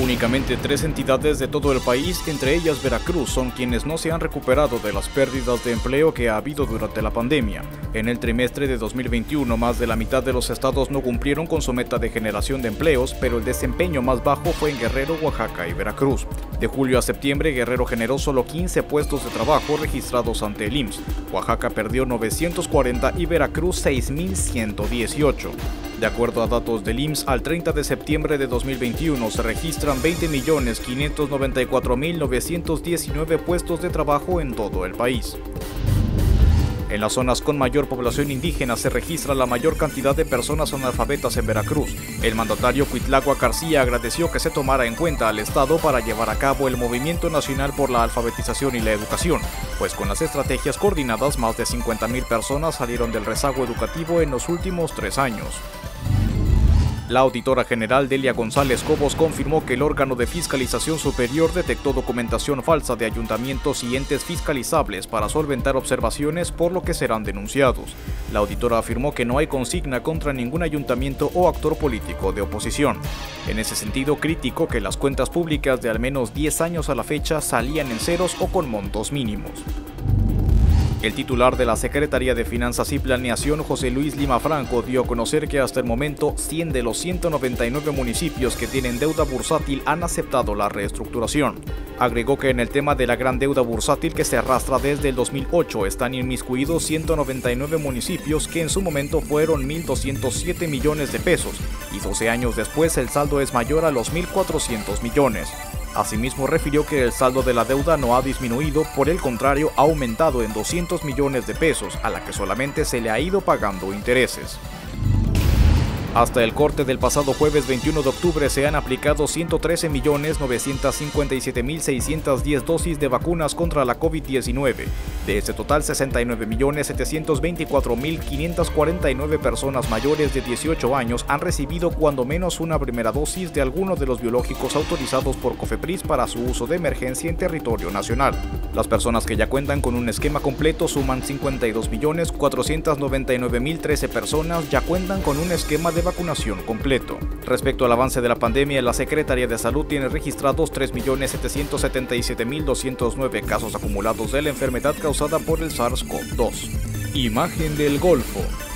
Únicamente 3 entidades de todo el país, entre ellas Veracruz, son quienes no se han recuperado de las pérdidas de empleo que ha habido durante la pandemia. En el trimestre de 2021, más de la mitad de los estados no cumplieron con su meta de generación de empleos, pero el desempeño más bajo fue en Guerrero, Oaxaca y Veracruz. De julio a septiembre, Guerrero generó solo 15 puestos de trabajo registrados ante el IMSS. Oaxaca perdió 940 y Veracruz 6.118. De acuerdo a datos del IMSS, al 30 de septiembre de 2021 se registran 20.594.919 puestos de trabajo en todo el país. En las zonas con mayor población indígena se registra la mayor cantidad de personas analfabetas en Veracruz. El mandatario Cuitláhuac García agradeció que se tomara en cuenta al Estado para llevar a cabo el Movimiento Nacional por la Alfabetización y la Educación, pues con las estrategias coordinadas más de 50.000 personas salieron del rezago educativo en los últimos 3 años. La auditora general Delia González Cobos confirmó que el órgano de fiscalización superior detectó documentación falsa de ayuntamientos y entes fiscalizables para solventar observaciones, por lo que serán denunciados. La auditora afirmó que no hay consigna contra ningún ayuntamiento o actor político de oposición. En ese sentido, criticó que las cuentas públicas de al menos 10 años a la fecha salían en ceros o con montos mínimos. El titular de la Secretaría de Finanzas y Planeación, José Luis Lima Franco, dio a conocer que hasta el momento 100 de los 199 municipios que tienen deuda bursátil han aceptado la reestructuración. Agregó que en el tema de la gran deuda bursátil que se arrastra desde el 2008 están inmiscuidos 199 municipios que en su momento fueron 1.207 millones de pesos y 12 años después el saldo es mayor a los 1.400 millones. Asimismo, refirió que el saldo de la deuda no ha disminuido, por el contrario, ha aumentado en 200 millones de pesos, a la que solamente se le ha ido pagando intereses. Hasta el corte del pasado jueves 21 de octubre se han aplicado 113.957.610 dosis de vacunas contra la COVID-19. De ese total, 69.724.549 personas mayores de 18 años han recibido cuando menos una primera dosis de alguno de los biológicos autorizados por COFEPRIS para su uso de emergencia en territorio nacional. Las personas que ya cuentan con un esquema completo suman 52.499.013 personas ya cuentan con un esquema de vacunación completo. Respecto al avance de la pandemia, la Secretaría de Salud tiene registrados 3.777.209 casos acumulados de la enfermedad causada por el SARS-CoV-2. Imagen del Golfo.